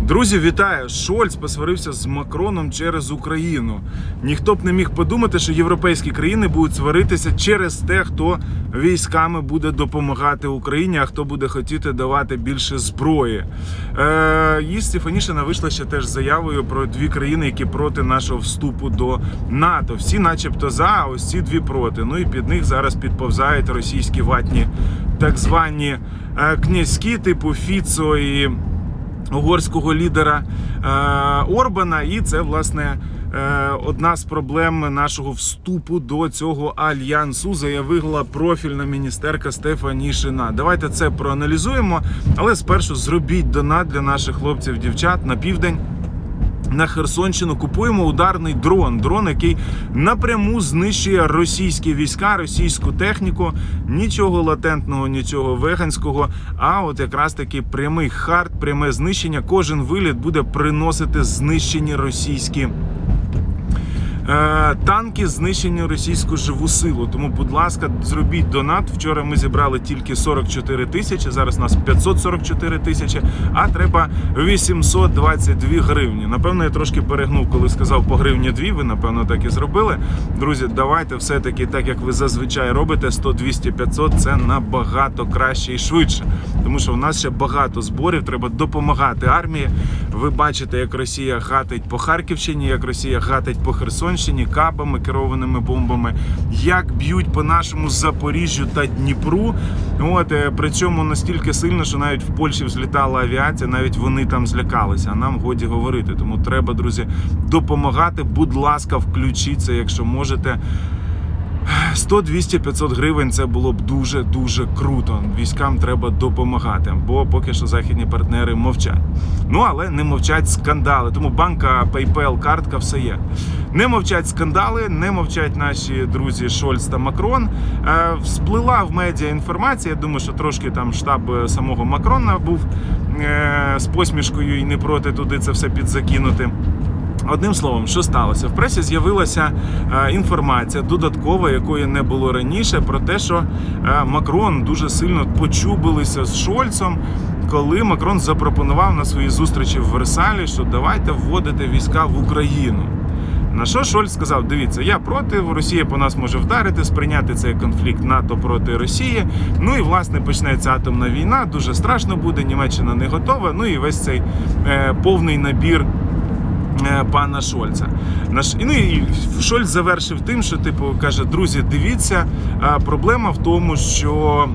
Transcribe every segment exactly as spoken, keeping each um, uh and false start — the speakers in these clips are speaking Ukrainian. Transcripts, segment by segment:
Друзі, вітаю! Шольц посварився з Макроном через Україну. Ніхто б не міг подумати, що європейські країни будуть сваритися через те, хто військами буде допомагати Україні, а хто буде хотіти давати більше зброї. Е, і Стефанішина вийшла ще теж з заявою про дві країни, які проти нашого вступу до НАТО. Всі начебто за, а ось ці дві проти. Ну і під них зараз підповзають російські ватні так звані е, князькі, типу Фіцо і угорського лідера е, Орбана, і це, власне, е, одна з проблем нашого вступу до цього альянсу, заявила профільна міністерка Стефанішина. Давайте це проаналізуємо, але спершу зробіть донат для наших хлопців-дівчат на південь. На Херсонщину купуємо ударний дрон. Дрон, який напряму знищує російські війська, російську техніку. Нічого латентного, нічого веганського, а от якраз таки прямий хард, пряме знищення. Кожен виліт буде приносити знищені російські танки, знищені російську живу силу. Тому, будь ласка, зробіть донат. Вчора ми зібрали тільки сорок чотири тисячі, зараз у нас п'ятсот сорок чотири тисячі, а треба вісімсот двадцять дві гривні. Напевно, я трошки перегнув, коли сказав по гривні дві, ви, напевно, так і зробили. Друзі, давайте все-таки так, як ви зазвичай робите, сто, двісті, п'ятсот, це набагато краще і швидше. Тому що в нас ще багато зборів, треба допомагати армії. Ви бачите, як Росія гатить по Харківщині, як Росія гатить по Херсоні, кабами, керованими бомбами, як б'ють по нашому Запоріжжю та Дніпру. От, причому настільки сильно, що навіть в Польщі взлітала авіація, навіть вони там злякалися, а нам годі говорити. Тому треба, друзі, допомагати. Будь ласка, включіться, якщо можете. сто, двісті, п'ятсот гривень – це було б дуже-дуже круто. Військам треба допомагати, бо поки що західні партнери мовчать. Ну, але не мовчать скандали, тому банка, PayPal, картка, все є. Не мовчать скандали, не мовчать наші друзі Шольц та Макрон. Е, всплила в медіа інформація, я думаю, що трошки там штаб самого Макрона був е, з посмішкою і не проти туди це все підзакинути. Одним словом, що сталося? В пресі з'явилася е, інформація додаткова, якої не було раніше, про те, що е, Макрон дуже сильно почубилися з Шольцом, коли Макрон запропонував на своїй зустрічі в Версалі, що давайте вводити війська в Україну. На що Шольц сказав: дивіться, я проти, Росія по нас може вдарити, сприйняти цей конфлікт НАТО проти Росії, ну і, власне, почнеться атомна війна, дуже страшно буде, Німеччина не готова, ну і весь цей е, повний набір пана Шольца. Наш, ну і Шольц завершив тим, що, типу, каже: друзі, дивіться, проблема в тому, що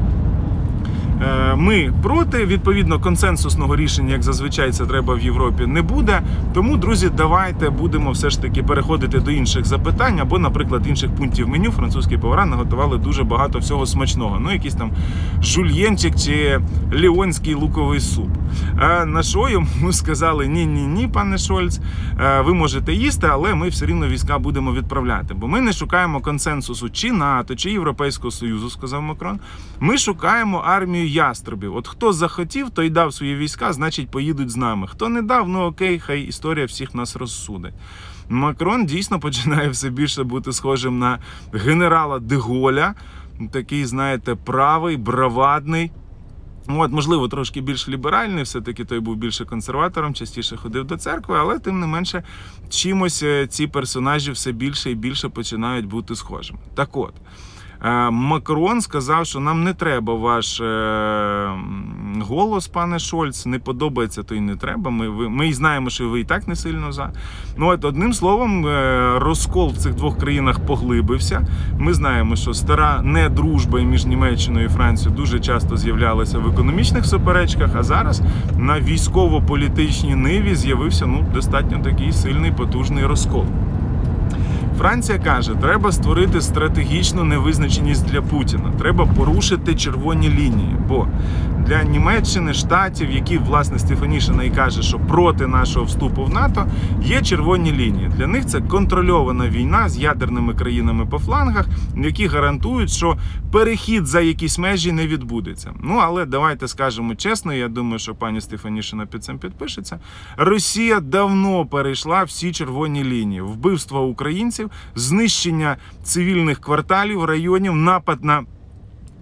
ми проти, відповідно, консенсусного рішення, як зазвичай це треба в Європі, не буде. Тому, друзі, давайте будемо все ж таки переходити до інших запитань, або, наприклад, інших пунктів меню. Французькі повара наготували дуже багато всього смачного. Ну, якийсь там жульєнчик чи ліонський луковий суп. А на що йому сказали: ні-ні-ні, пане Шольц, ви можете їсти, але ми все рівно війська будемо відправляти. Бо ми не шукаємо консенсусу чи НАТО, чи Європейського Союзу, сказав Макрон. Ми шукаємо армію яструбів. От хто захотів, той дав свої війська, значить поїдуть з нами. Хто не дав, ну окей, хай історія всіх нас розсудить. Макрон дійсно починає все більше бути схожим на генерала де Голля. Такий, знаєте, правий, бравадний. От, можливо, трошки більш ліберальний, все-таки той був більше консерватором, частіше ходив до церкви, але тим не менше чимось ці персонажі все більше і більше починають бути схожими. Так от, Макрон сказав, що нам не треба ваш е, голос, пане Шольц, не подобається, то й не треба. Ми, ви, ми і знаємо, що ви і так не сильно за. Ну, от, одним словом, е, розкол в цих двох країнах поглибився. Ми знаємо, що стара недружба між Німеччиною і Францією дуже часто з'являлася в економічних суперечках, а зараз на військово-політичній ниві з'явився, ну, достатньо такий сильний, потужний розкол. Франція каже, треба створити стратегічну невизначеність для Путіна. Треба порушити червоні лінії, бо для Німеччини, Штатів, які, власне, Стефанішина і каже, що проти нашого вступу в НАТО, є червоні лінії. Для них це контрольована війна з ядерними країнами по флангах, які гарантують, що перехід за якісь межі не відбудеться. Ну, але давайте скажемо чесно, я думаю, що пані Стефанішина під цим підпишеться. Росія давно перейшла всі червоні лінії. Вбивства українців, знищення цивільних кварталів, районів, напад на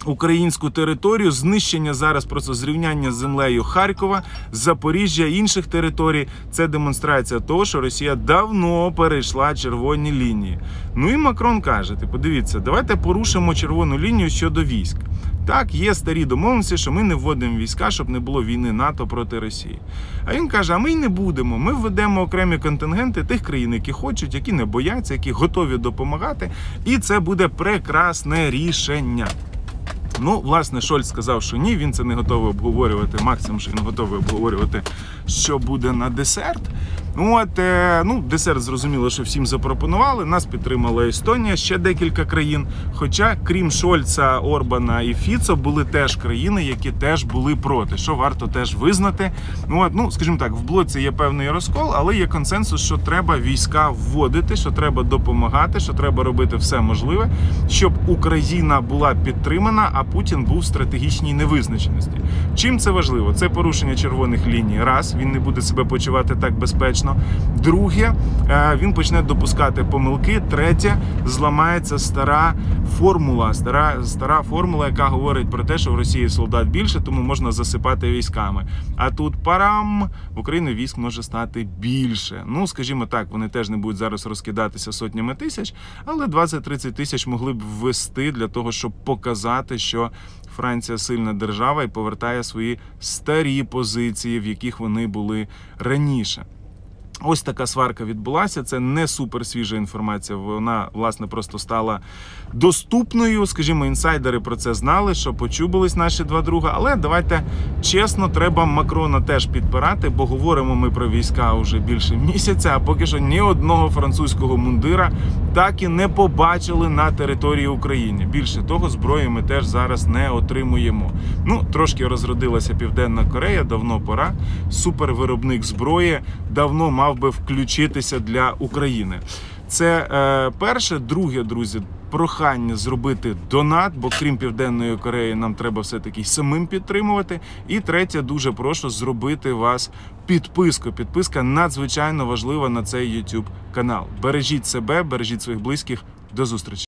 українську територію, знищення зараз просто зрівняння з землею Харкова, Запоріжжя, інших територій. Це демонстрація того, що Росія давно перейшла червоні лінії. Ну і Макрон каже, типу, дивіться, давайте порушимо червону лінію щодо військ. Так, є старі домовленості, що ми не вводимо війська, щоб не було війни НАТО проти Росії. А він каже, а ми й не будемо. Ми введемо окремі контингенти тих країн, які хочуть, які не бояться, які готові допомагати. І це буде прекрасне рішення. Ну, власне, Шольц сказав, що ні, він це не готовий обговорювати. Максимум, що він готовий обговорювати, що буде на десерт. От, е, ну, десерт зрозуміло, що всім запропонували. Нас підтримала Естонія, ще декілька країн. Хоча, крім Шольца, Орбана і Фіцо, були теж країни, які теж були проти, що варто теж визнати. От, ну, скажімо так, в блоці є певний розкол, але є консенсус, що треба війська вводити, що треба допомагати, що треба робити все можливе, щоб Україна була підтримана, а Путін був в стратегічній невизначеності. Чим це важливо? Це порушення червоних ліній. Раз, він не буде себе почувати так безпечно. Друге, він почне допускати помилки. Третє, зламається стара формула, стара, стара формула, яка говорить про те, що в Росії солдат більше, тому можна засипати військами. А тут парам, в Україні військ може стати більше. Ну, скажімо так, вони теж не будуть зараз розкидатися сотнями тисяч, але двадцять-тридцять тисяч могли б ввести для того, щоб показати, що Франція сильна держава і повертає свої старі позиції, в яких вони були раніше. Ось така сварка відбулася, це не супер свіжа інформація, вона, власне, просто стала доступною, скажімо, інсайдери про це знали, що почубились наші два друга, але давайте чесно, треба Макрона теж підпирати, бо говоримо ми про війська вже більше місяця, а поки що ні одного французького мундира так і не побачили на території України. Більше того, зброї ми теж зараз не отримуємо. Ну, трошки розродилася Південна Корея, давно пора, супервиробник зброї, давно мав мав би включитися для України. Це е, перше. Друге, друзі, прохання зробити донат, бо крім Південної Кореї нам треба все-таки самим підтримувати. І третє, дуже прошу зробити вас підписку. Підписка надзвичайно важлива на цей YouTube канал. Бережіть себе, бережіть своїх близьких. До зустрічі.